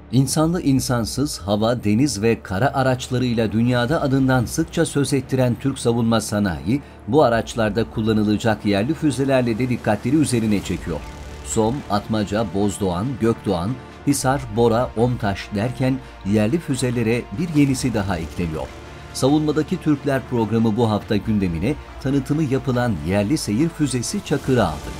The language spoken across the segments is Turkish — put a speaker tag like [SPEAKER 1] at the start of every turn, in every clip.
[SPEAKER 1] İnsanlı insansız hava, deniz ve kara araçlarıyla dünyada adından sıkça söz ettiren Türk savunma sanayi, bu araçlarda kullanılacak yerli füzelerle de dikkatleri üzerine çekiyor. SOM, Atmaca, Bozdoğan, Gökdoğan, Hisar, Bora, Omtaş derken yerli füzelere bir yenisi daha ekleniyor. Savunmadaki Türkler programı bu hafta gündemine tanıtımı yapılan yerli seyir füzesi Çakır'ı aldı.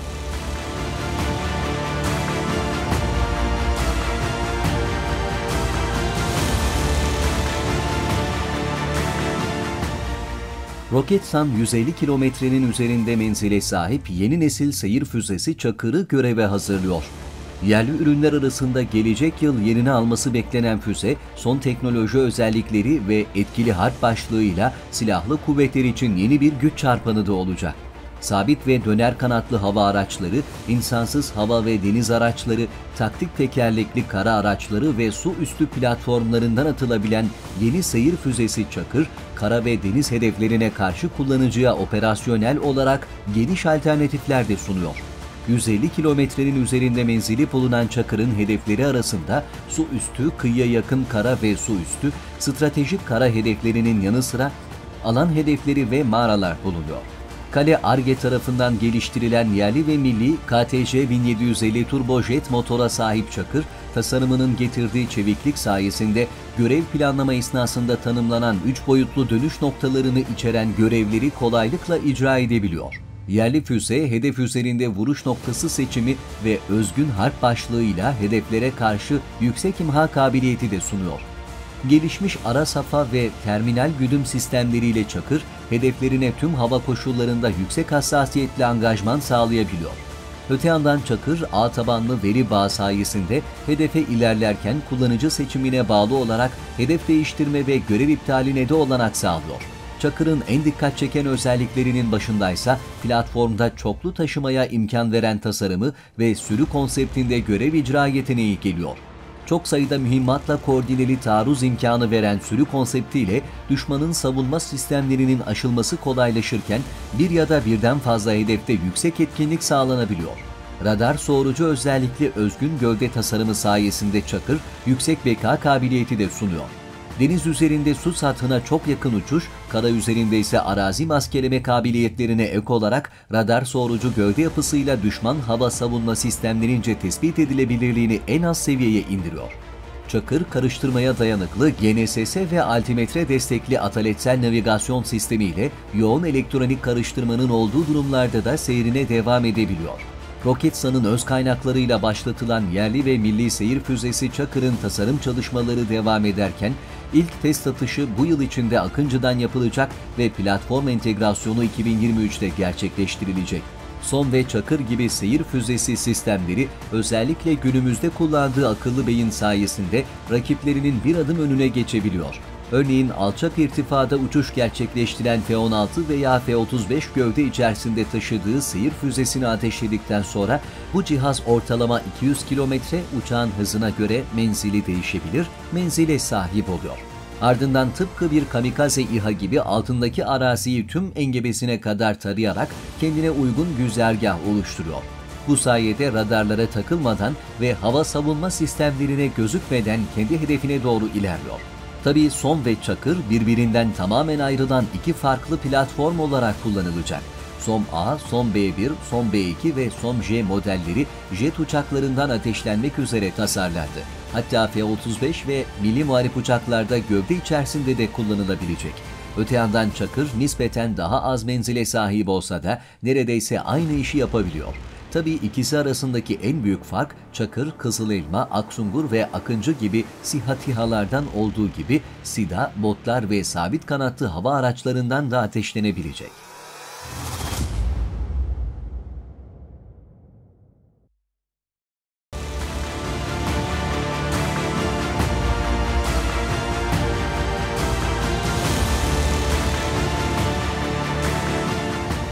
[SPEAKER 1] Roketsan 150 kilometrenin üzerinde menzile sahip yeni nesil seyir füzesi Çakır'ı göreve hazırlıyor. Yerli ürünler arasında gelecek yıl yerini alması beklenen füze, son teknoloji özellikleri ve etkili harp başlığıyla silahlı kuvvetler için yeni bir güç çarpanı da olacak. Sabit ve döner kanatlı hava araçları, insansız hava ve deniz araçları, taktik tekerlekli kara araçları ve su üstü platformlarından atılabilen yeni seyir füzesi Çakır, kara ve deniz hedeflerine karşı kullanıcıya operasyonel olarak geniş alternatifler de sunuyor. 150 kilometrenin üzerinde menzili bulunan Çakır'ın hedefleri arasında su üstü, kıyıya yakın kara ve su üstü, stratejik kara hedeflerinin yanı sıra alan hedefleri ve mağaralar bulunuyor. Kale Ar-Ge tarafından geliştirilen yerli ve milli KTJ 1750 turbojet motora sahip Çakır, tasarımının getirdiği çeviklik sayesinde görev planlama esnasında tanımlanan 3 boyutlu dönüş noktalarını içeren görevleri kolaylıkla icra edebiliyor. Yerli füze, hedef üzerinde vuruş noktası seçimi ve özgün harp başlığıyla hedeflere karşı yüksek imha kabiliyeti de sunuyor. Gelişmiş ara safa ve terminal güdüm sistemleriyle Çakır, hedeflerine tüm hava koşullarında yüksek hassasiyetle angajman sağlayabiliyor. Öte yandan Çakır, ağ tabanlı veri bağı sayesinde hedefe ilerlerken kullanıcı seçimine bağlı olarak hedef değiştirme ve görev iptaline de olanak sağlıyor. Çakır'ın en dikkat çeken özelliklerinin başındaysa platformda çoklu taşımaya imkan veren tasarımı ve sürü konseptinde görev icra yeteneği geliyor. Çok sayıda mühimmatla koordineli taarruz imkanı veren sürü konseptiyle düşmanın savunma sistemlerinin aşılması kolaylaşırken bir ya da birden fazla hedefte yüksek etkinlik sağlanabiliyor. Radar soğurucu özellikli özgün gövde tasarımı sayesinde Çakır yüksek beka kabiliyeti de sunuyor. Deniz üzerinde su sathına çok yakın uçuş, kara üzerinde ise arazi maskeleme kabiliyetlerine ek olarak radar soğurucu gövde yapısıyla düşman hava savunma sistemlerince tespit edilebilirliğini en az seviyeye indiriyor. Çakır, karıştırmaya dayanıklı GNSS ve altimetre destekli ataletsel navigasyon sistemiyle yoğun elektronik karıştırmanın olduğu durumlarda da seyrine devam edebiliyor. Roketsan'ın öz kaynaklarıyla başlatılan yerli ve milli seyir füzesi Çakır'ın tasarım çalışmaları devam ederken, ilk test atışı bu yıl içinde Akıncı'dan yapılacak ve platform entegrasyonu 2023'te gerçekleştirilecek. SOM ve Çakır gibi seyir füzesi sistemleri özellikle günümüzde kullandığı akıllı beyin sayesinde rakiplerinin bir adım önüne geçebiliyor. Örneğin alçak irtifada uçuş gerçekleştiren F-16 veya F-35 gövde içerisinde taşıdığı seyir füzesini ateşledikten sonra bu cihaz ortalama 200 kilometre uçağın hızına göre menzili değişebilir, menzile sahip oluyor. Ardından tıpkı bir kamikaze İHA gibi altındaki araziyi tüm engebesine kadar tarayarak kendine uygun güzergah oluşturuyor. Bu sayede radarlara takılmadan ve hava savunma sistemlerine gözükmeden kendi hedefine doğru ilerliyor. Tabii SOM ve Çakır birbirinden tamamen ayrılan iki farklı platform olarak kullanılacak. SOM-A, SOM-B1, SOM-B2 ve SOM-J modelleri jet uçaklarından ateşlenmek üzere tasarlandı. Hatta F-35 ve milli muharip uçaklarda gövde içerisinde de kullanılabilecek. Öte yandan Çakır nispeten daha az menzile sahip olsa da neredeyse aynı işi yapabiliyor. Tabii ikisi arasındaki en büyük fark Çakır, Kızılelma, Aksungur ve Akıncı gibi SİHA TİHA'lardan olduğu gibi SİDA, botlar ve sabit kanatlı hava araçlarından da ateşlenebilecek.